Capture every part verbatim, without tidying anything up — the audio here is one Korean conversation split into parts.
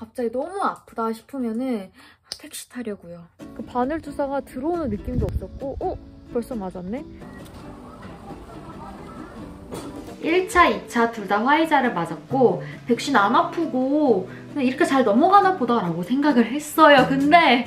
갑자기 너무 아프다 싶으면은 택시 타려고요. 그 바늘 주사가 들어오는 느낌도 없었고, 어? 벌써 맞았네? 일 차, 이 차 둘 다 화이자를 맞았고 백신 안 아프고 그냥 이렇게 잘 넘어가나 보다라고 생각을 했어요. 근데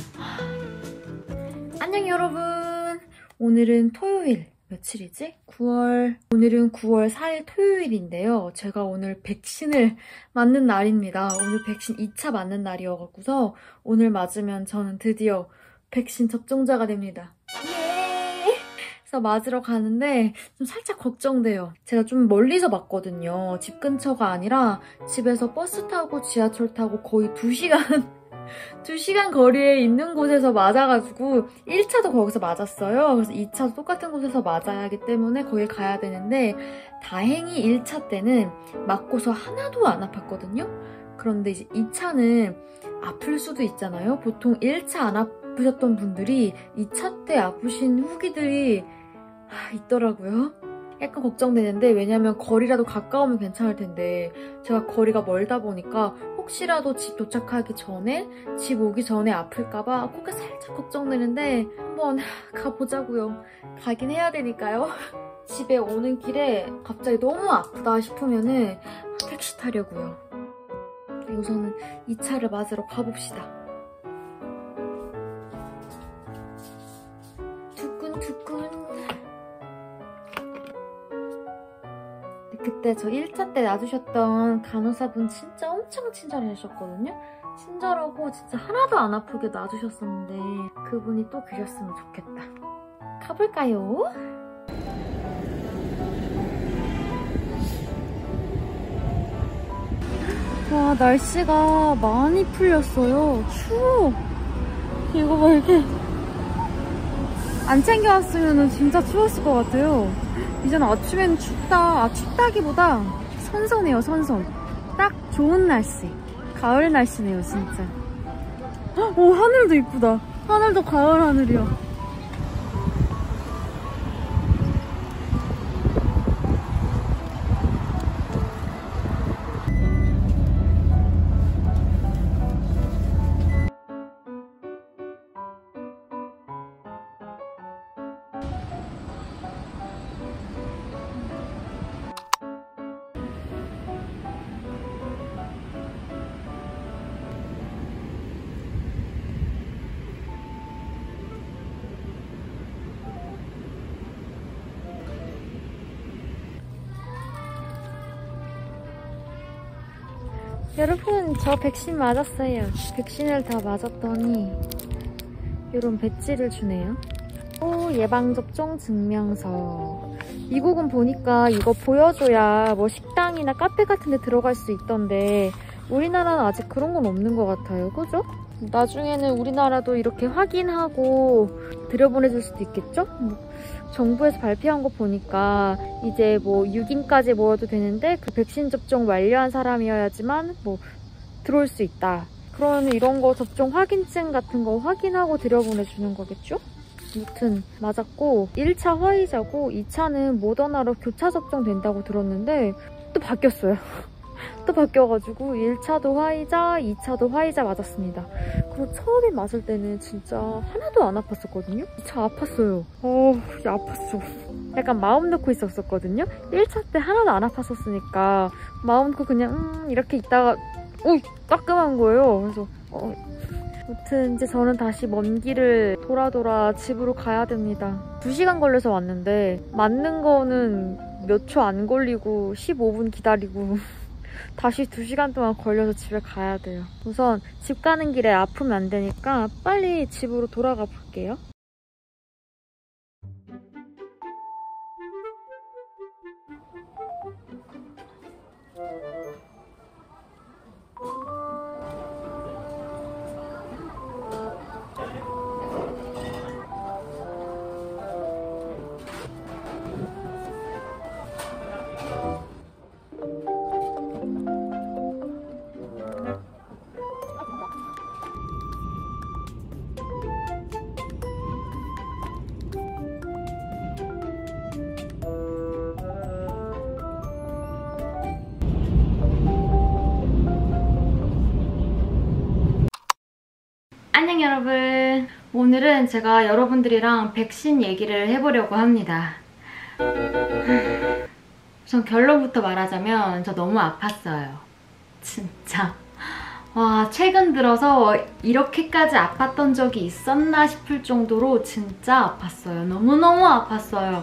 안녕 여러분! 오늘은 토요일. 며칠이지? 구월... 오늘은 구월 사일 토요일인데요. 제가 오늘 백신을 맞는 날입니다. 오늘 백신 이 차 맞는 날이어서 오늘 맞으면 저는 드디어 백신 접종자가 됩니다. 예! 그래서 맞으러 가는데 좀 살짝 걱정돼요. 제가 좀 멀리서 맞거든요. 집 근처가 아니라 집에서 버스 타고 지하철 타고 거의 두 시간 두 시간 거리에 있는 곳에서 맞아가지고 일 차도 거기서 맞았어요. 그래서 이 차도 똑같은 곳에서 맞아야 하기 때문에 거기 가야 되는데 다행히 일 차 때는 맞고서 하나도 안 아팠거든요. 그런데 이제 이 차는 아플 수도 있잖아요. 보통 일 차 안 아프셨던 분들이 이 차 때 아프신 후기들이 있더라고요. 약간 걱정되는데 왜냐면 거리라도 가까우면 괜찮을 텐데 제가 거리가 멀다 보니까 혹시라도 집 도착하기 전에 집 오기 전에 아플까봐 그게 살짝 걱정되는데 한번 가보자고요. 가긴 해야 되니까요. 집에 오는 길에 갑자기 너무 아프다 싶으면은 택시 타려고요. 우선은 이 차를 맞으러 가봅시다. 두근두근. 그때 저 일 차 때 놔주셨던 간호사분 진짜 엄청 친절하셨거든요? 친절하고 진짜 하나도 안 아프게 놔주셨었는데 그분이 또 계셨으면 좋겠다. 가볼까요? 와, 날씨가 많이 풀렸어요. 추워. 이거 봐, 이렇게 안 챙겨왔으면 진짜 추웠을 것 같아요. 이제는 아침에는 춥다. 아, 춥다기보다 선선해요, 선선. 딱 좋은 날씨. 가을 날씨네요, 진짜. 오, 하늘도 이쁘다. 하늘도 가을 하늘이야. 여러분, 저 백신 맞았어요. 백신을 다 맞았더니 이런 배지를 주네요. 오, 예방접종 증명서. 미국은 보니까 이거 보여줘야 뭐 식당이나 카페 같은 데 들어갈 수 있던데 우리나라는 아직 그런 건 없는 것 같아요. 그죠? 나중에는 우리나라도 이렇게 확인하고 들여보내줄 수도 있겠죠? 뭐 정부에서 발표한 거 보니까 이제 뭐 육 인까지 모여도 되는데 그 백신 접종 완료한 사람이어야지만 뭐 들어올 수 있다. 그러면 이런 거 접종 확인증 같은 거 확인하고 들여보내주는 거겠죠? 아무튼 맞았고 일 차 화이자고 이 차는 모더나로 교차 접종된다고 들었는데 또 바뀌었어요. 또 바뀌어가지고 일 차도 화이자, 이 차도 화이자 맞았습니다. 그리고 처음에 맞을 때는 진짜 하나도 안 아팠었거든요? 이 차 아팠어요. 어, 아팠어. 약간 마음 놓고 있었었거든요? 일 차 때 하나도 안 아팠었으니까 마음 놓고 그냥 음 이렇게 있다가 오! 따끔한 거예요. 그래서 어, 아무튼 이제 저는 다시 먼 길을 돌아 돌아 집으로 가야 됩니다. 두 시간 걸려서 왔는데 맞는 거는 몇 초 안 걸리고 십오 분 기다리고 다시 두 시간 동안 걸려서 집에 가야 돼요. 우선 집 가는 길에 아프면 안 되니까 빨리 집으로 돌아가 볼게요. 안녕 여러분. 오늘은 제가 여러분들이랑 백신 얘기를 해보려고 합니다. 우선 결론부터 말하자면 저 너무 아팠어요. 진짜. 와, 최근 들어서 이렇게까지 아팠던 적이 있었나 싶을 정도로 진짜 아팠어요. 너무너무 아팠어요.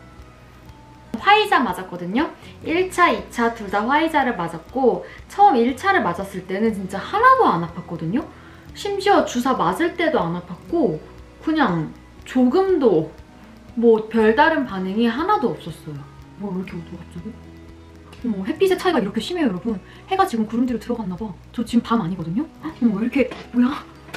화이자 맞았거든요. 일 차, 이 차 둘 다 화이자를 맞았고 처음 일 차를 맞았을 때는 진짜 하나도 안 아팠거든요. 심지어 주사 맞을 때도 안 아팠고 그냥 조금도 뭐 별다른 반응이 하나도 없었어요. 뭐 왜 이렇게 어두워 갑자기? 어머, 햇빛의 차이가 이렇게 심해요 여러분. 해가 지금 구름 뒤로 들어갔나 봐. 저 지금 밤 아니거든요? 어머 왜 이렇게 뭐야?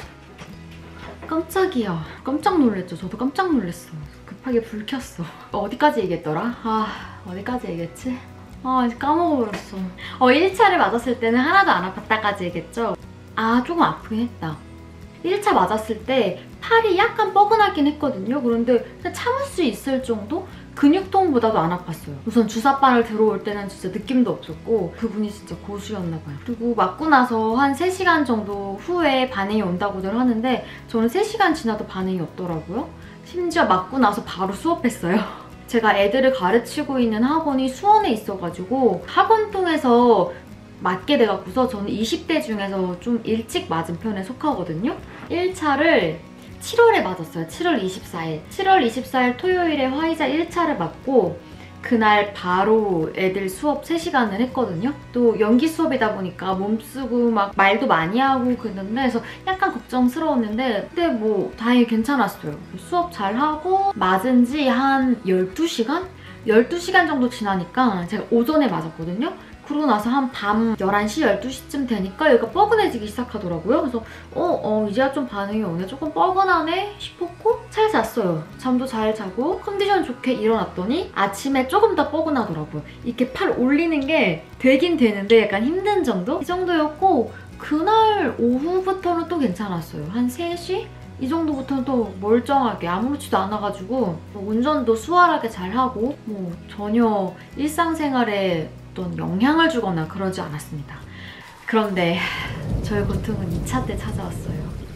깜짝이야. 깜짝 놀랐죠. 저도 깜짝 놀랐어. 급하게 불 켰어. 어디까지 얘기했더라? 아 어디까지 얘기했지? 아 이제 까먹어버렸어. 어 일 차를 맞았을 때는 하나도 안 아팠다까지 얘기했죠? 아 조금 아프긴 했다. 일 차 맞았을 때 팔이 약간 뻐근하긴 했거든요. 그런데 그냥 참을 수 있을 정도? 근육통보다도 안 아팠어요. 우선 주사바늘 들어올 때는 진짜 느낌도 없었고 그분이 진짜 고수였나 봐요. 그리고 맞고 나서 한 세 시간 정도 후에 반응이 온다고들 하는데 저는 세 시간 지나도 반응이 없더라고요. 심지어 맞고 나서 바로 수업했어요. 제가 애들을 가르치고 있는 학원이 수원에 있어가지고 학원 통해서 맞게 돼갖고서 저는 이십 대 중에서 좀 일찍 맞은 편에 속하거든요. 일 차를 칠월에 맞았어요. 칠월 이십사일. 칠월 이십사일 토요일에 화이자 일 차를 맞고 그날 바로 애들 수업 세 시간을 했거든요. 또 연기 수업이다 보니까 몸쓰고 막 말도 많이 하고 그랬는데 그래서 약간 걱정스러웠는데 근데 뭐 다행히 괜찮았어요. 수업 잘하고 맞은 지 한 열두 시간? 열두 시간 정도 지나니까 제가 오전에 맞았거든요. 그러고 나서 한 밤 열한 시, 열두 시쯤 되니까 여기가 뻐근해지기 시작하더라고요. 그래서 어, 어 이제야 좀 반응이 오네. 조금 뻐근하네 싶었고 잘 잤어요. 잠도 잘 자고 컨디션 좋게 일어났더니 아침에 조금 더 뻐근하더라고요. 이렇게 팔 올리는 게 되긴 되는데 약간 힘든 정도? 이 정도였고 그날 오후부터는 또 괜찮았어요. 한 세 시? 이 정도부터는 또 멀쩡하게 아무렇지도 않아가지고 운전도 수월하게 잘하고 뭐 전혀 일상생활에 어떤 영향을 주거나 그러지 않았습니다. 그런데 저의 고통은 이 차 때 찾아왔어요.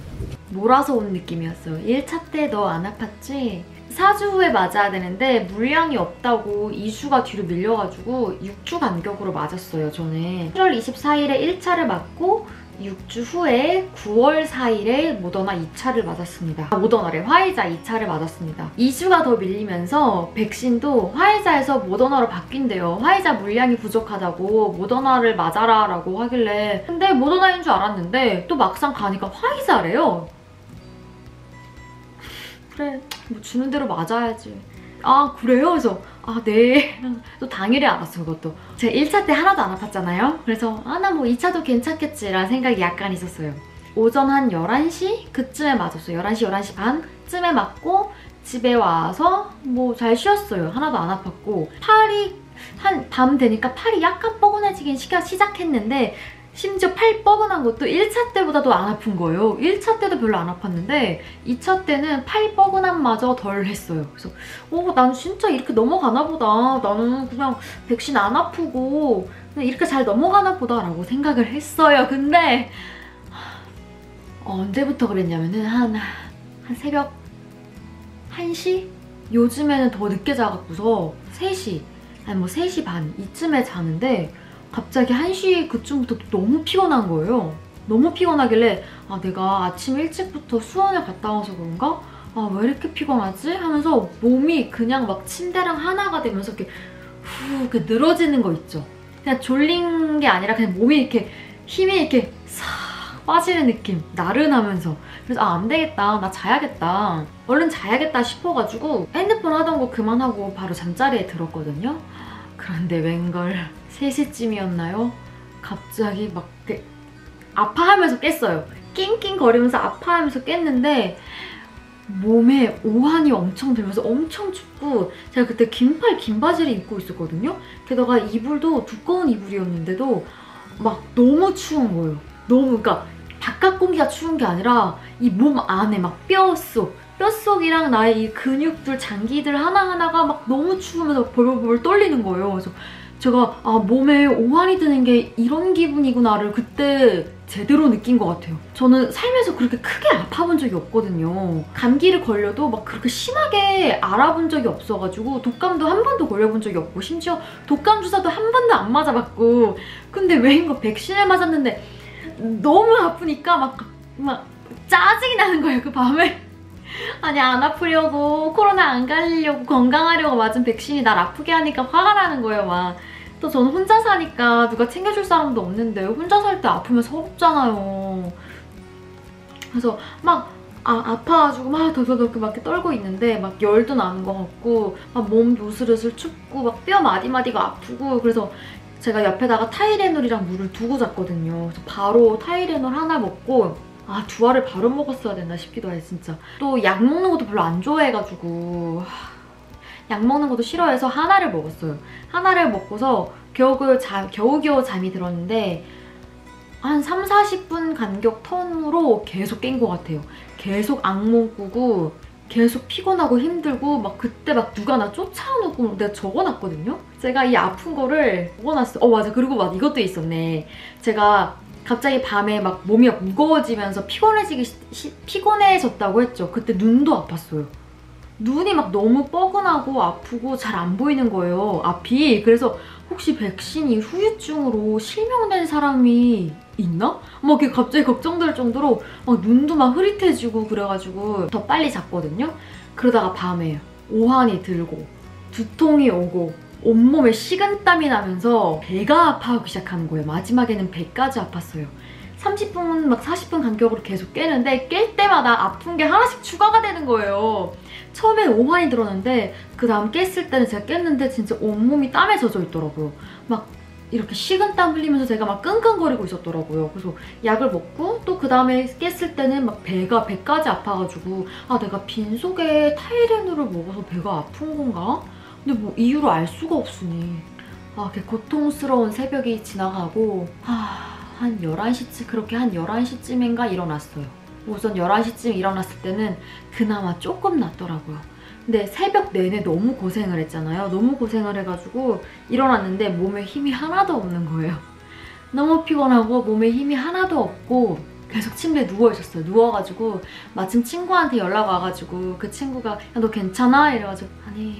몰아서 온 느낌이었어요. 일 차 때 너 안 아팠지? 사 주 후에 맞아야 되는데 물량이 없다고 이 주가 뒤로 밀려가지고 육 주 간격으로 맞았어요, 저는. 칠월 이십사일에 일 차를 맞고 육 주 후에 구월 사일에 모더나 이 차를 맞았습니다. 모더나래 화이자 이 차를 맞았습니다. 이 주가 더 밀리면서 백신도 화이자에서 모더나로 바뀐대요. 화이자 물량이 부족하다고 모더나를 맞아라 라고 하길래 근데 모더나인 줄 알았는데 또 막상 가니까 화이자래요. 그래 뭐 주는 대로 맞아야지. 아 그래요? 그래서 아 네. 또 당일에 알았어 그것도. 제가 일 차 때 하나도 안 아팠잖아요. 그래서 아 나 뭐 이 차도 괜찮겠지 라는 생각이 약간 있었어요. 오전 한 열한 시? 그쯤에 맞았어요. 열한 시, 열한 시 반쯤에 맞고 집에 와서 뭐 잘 쉬었어요. 하나도 안 아팠고 팔이 한 밤 되니까 팔이 약간 뻐근해지긴 시작했는데 심지어 팔 뻐근한 것도 일 차 때보다도 안 아픈 거예요. 일 차 때도 별로 안 아팠는데 이 차 때는 팔 뻐근함마저 덜 했어요. 그래서 어, 나는 진짜 이렇게 넘어가나 보다. 나는 그냥 백신 안 아프고 그냥 이렇게 잘 넘어가나 보다 라고 생각을 했어요. 근데 어, 언제부터 그랬냐면은 한, 한 새벽 한 시? 요즘에는 더 늦게 자갖고서 세 시, 아니 뭐 세 시 반 이쯤에 자는데 갑자기 한 시 그쯤부터 너무 피곤한 거예요. 너무 피곤하길래 아 내가 아침 일찍부터 수원을 갔다 와서 그런가? 아 왜 이렇게 피곤하지? 하면서 몸이 그냥 막 침대랑 하나가 되면서 이렇게 후 이렇게 늘어지는 거 있죠. 그냥 졸린 게 아니라 그냥 몸이 이렇게 힘이 이렇게 싹 빠지는 느낌. 나른하면서. 그래서 아 안 되겠다. 나 자야겠다. 얼른 자야겠다 싶어가지고 핸드폰 하던 거 그만하고 바로 잠자리에 들었거든요. 그런데 웬걸 세 시쯤이었나요? 갑자기 막 아파하면서 깼어요. 낑낑거리면서 아파하면서 깼는데 몸에 오한이 엄청 들면서 엄청 춥고 제가 그때 긴팔 긴 바지를 입고 있었거든요. 게다가 이불도 두꺼운 이불이었는데도 막 너무 추운 거예요. 너무 그러니까 바깥 공기가 추운 게 아니라 이 몸 안에 막 뼈속 뼛속이랑 나의 이 근육들, 장기들 하나하나가 막 너무 추우면서 벌벌벌 떨리는 거예요. 그래서 제가 아 몸에 오한이 드는 게 이런 기분이구나를 그때 제대로 느낀 것 같아요. 저는 살면서 그렇게 크게 아파본 적이 없거든요. 감기를 걸려도 막 그렇게 심하게 알아본 적이 없어가지고 독감도 한 번도 걸려본 적이 없고 심지어 독감 주사도 한 번도 안 맞아봤고 근데 왜인가 백신을 맞았는데 너무 아프니까 막, 막 짜증이 나는 거예요, 그 밤에. 아니 안 아프려고 코로나 안 걸리려고 건강하려고 맞은 백신이 날 아프게 하니까 화가 나는 거예요, 막. 또 저는 혼자 사니까 누가 챙겨줄 사람도 없는데 혼자 살 때 아프면 서럽잖아요. 그래서 막 아, 아파가지고 막 덜덜덜 막 이렇게 떨고 있는데 막 열도 나는 것 같고 막 몸 요슬요슬 춥고 막 뼈 마디마디가 아프고 그래서 제가 옆에다가 타이레놀이랑 물을 두고 잤거든요. 그래서 바로 타이레놀 하나 먹고 아, 두 알을 바로 먹었어야 됐나 싶기도 해, 진짜. 또 약 먹는 것도 별로 안 좋아해가지고 약 먹는 것도 싫어해서 하나를 먹었어요. 하나를 먹고서 겨우겨우, 잠, 겨우겨우 잠이 들었는데 한 삼, 사십 분 간격 턴으로 계속 깬 것 같아요. 계속 악몽 꾸고 계속 피곤하고 힘들고 막 그때 막 누가 나 쫓아오고 내가 적어놨거든요? 제가 이 아픈 거를 적어놨어요. 어 맞아, 그리고 막 이것도 있었네. 제가 갑자기 밤에 막 몸이 무거워지면서 피곤해지기, 시, 피곤해졌다고 했죠. 그때 눈도 아팠어요. 눈이 막 너무 뻐근하고 아프고 잘 안 보이는 거예요, 앞이. 그래서 혹시 백신이 후유증으로 실명된 사람이 있나? 막 이렇게 갑자기 걱정될 정도로 막 눈도 막 흐릿해지고 그래가지고 더 빨리 잤거든요? 그러다가 밤에 오한이 들고 두통이 오고 온몸에 식은땀이 나면서 배가 아파하기 시작하는 거예요. 마지막에는 배까지 아팠어요. 삼십 분, 막 사십 분 간격으로 계속 깨는데 깰 때마다 아픈 게 하나씩 추가가 되는 거예요. 처음엔 오한이 들었는데 그 다음 깼을 때는 제가 깼는데 진짜 온몸이 땀에 젖어 있더라고요. 막 이렇게 식은땀 흘리면서 제가 막 끙끙거리고 있었더라고요. 그래서 약을 먹고 또 그 다음에 깼을 때는 막 배가 배까지 아파가지고 아, 내가 빈속에 타이레놀을 먹어서 배가 아픈 건가? 근데 뭐 이유를 알 수가 없으니 아, 이렇게 고통스러운 새벽이 지나가고 아, 한 열한 시쯤, 그렇게 한 열한 시쯤인가 일어났어요. 우선 열한 시쯤 일어났을 때는 그나마 조금 낫더라고요. 근데 새벽 내내 너무 고생을 했잖아요. 너무 고생을 해가지고 일어났는데 몸에 힘이 하나도 없는 거예요. 너무 피곤하고 몸에 힘이 하나도 없고 계속 침대에 누워있었어요. 누워가지고 마침 친구한테 연락 와가지고 그 친구가 야, 너 괜찮아? 이래가지고 아니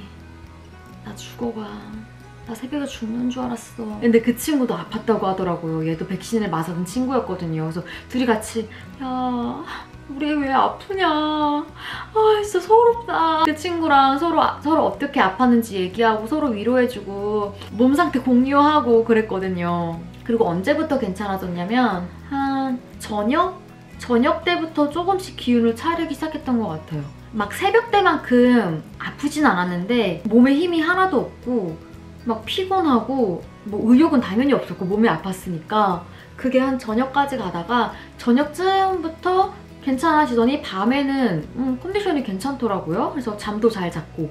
나 죽어가. 나 새벽에 죽는 줄 알았어. 근데 그 친구도 아팠다고 하더라고요. 얘도 백신을 맞은 친구였거든요. 그래서 둘이 같이 야, 우리 왜 아프냐. 아, 진짜 서럽다. 그 친구랑 서로 서로 어떻게 아팠는지 얘기하고 서로 위로해주고 몸 상태 공유하고 그랬거든요. 그리고 언제부터 괜찮아졌냐면 한 저녁? 저녁 때부터 조금씩 기운을 차리기 시작했던 것 같아요. 막 새벽 때만큼 아프진 않았는데 몸에 힘이 하나도 없고 막 피곤하고 뭐 의욕은 당연히 없었고 몸이 아팠으니까 그게 한 저녁까지 가다가 저녁쯤부터 괜찮아지더니 밤에는 음, 컨디션이 괜찮더라고요. 그래서 잠도 잘 잤고.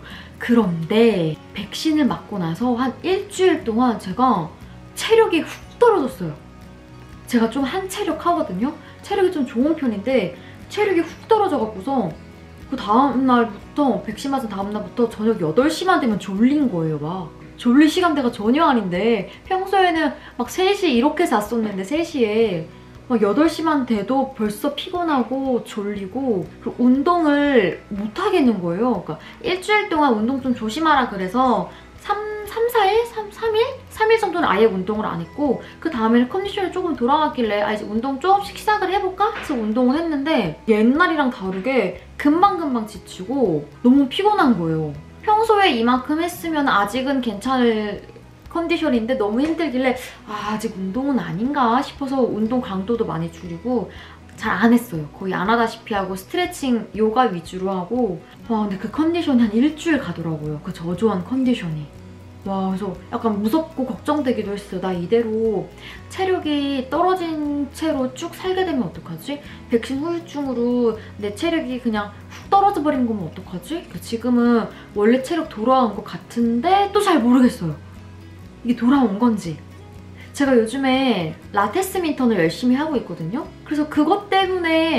그런데 백신을 맞고 나서 한 일주일 동안 제가 체력이 훅 떨어졌어요. 제가 좀 한 체력 하거든요. 체력이 좀 좋은 편인데 체력이 훅 떨어져갖고서 그 다음날부터 백신 맞은 다음날부터 저녁 여덟 시만 되면 졸린 거예요, 막. 졸릴 시간대가 전혀 아닌데 평소에는 막 세 시 이렇게 잤었는데 세 시에 막 여덟 시만 돼도 벌써 피곤하고 졸리고 그리고 운동을 못 하겠는 거예요. 그러니까 일주일 동안 운동 좀 조심하라 그래서 삼, 사 일? 삼, 삼 일? 삼 일 정도는 아예 운동을 안 했고 그 다음에는 컨디션이 조금 돌아갔길래 아, 이제 운동 조금씩 시작을 해볼까? 해서 운동을 했는데 옛날이랑 다르게 금방금방 지치고 너무 피곤한 거예요. 평소에 이만큼 했으면 아직은 괜찮을 컨디션인데 너무 힘들길래 아, 아직 운동은 아닌가 싶어서 운동 강도도 많이 줄이고 잘 안 했어요. 거의 안 하다시피 하고 스트레칭, 요가 위주로 하고 와, 근데 그 컨디션이 한 일주일 가더라고요. 그 저조한 컨디션이. 와, 그래서 약간 무섭고 걱정되기도 했어요. 나 이대로 체력이 떨어진 채로 쭉 살게 되면 어떡하지? 백신 후유증으로 내 체력이 그냥 훅 떨어져 버린 거면 어떡하지? 지금은 원래 체력 돌아온 것 같은데 또 잘 모르겠어요. 이게 돌아온 건지. 제가 요즘에 라테스 민턴을 열심히 하고 있거든요? 그래서 그것 때문에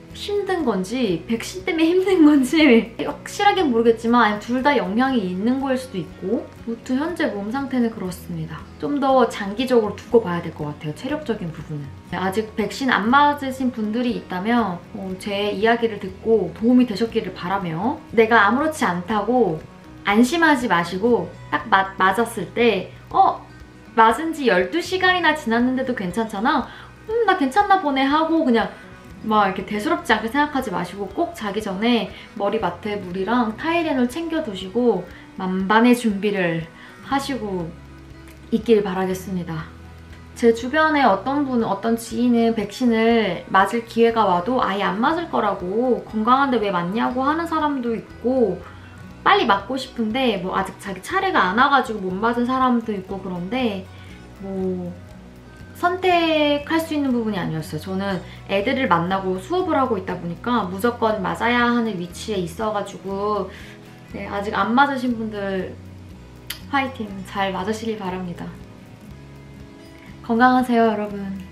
힘든 건지 백신 때문에 힘든 건지 확실하게 모르겠지만 둘 다 영향이 있는 거일 수도 있고 무튼 현재 몸 상태는 그렇습니다. 좀 더 장기적으로 두고 봐야 될 것 같아요. 체력적인 부분은. 아직 백신 안 맞으신 분들이 있다면 어, 제 이야기를 듣고 도움이 되셨기를 바라며 내가 아무렇지 않다고 안심하지 마시고 딱 맞, 맞았을 때 어? 맞은 지 열두 시간이나 지났는데도 괜찮잖아? 음, 나 괜찮나 보네 하고 그냥 막 이렇게 대수롭지 않게 생각하지 마시고 꼭 자기 전에 머리맡에 물이랑 타이레놀 챙겨두시고 만반의 준비를 하시고 있길 바라겠습니다. 제 주변에 어떤 분은, 어떤 지인은 백신을 맞을 기회가 와도 아예 안 맞을 거라고 건강한데 왜 맞냐고 하는 사람도 있고 빨리 맞고 싶은데 뭐 아직 자기 차례가 안 와가지고 못 맞은 사람도 있고 그런데 뭐 선택할 수 있는 부분이 아니었어요. 저는 애들을 만나고 수업을 하고 있다 보니까 무조건 맞아야 하는 위치에 있어가지고 네, 아직 안 맞으신 분들 화이팅! 잘 맞으시길 바랍니다. 건강하세요, 여러분.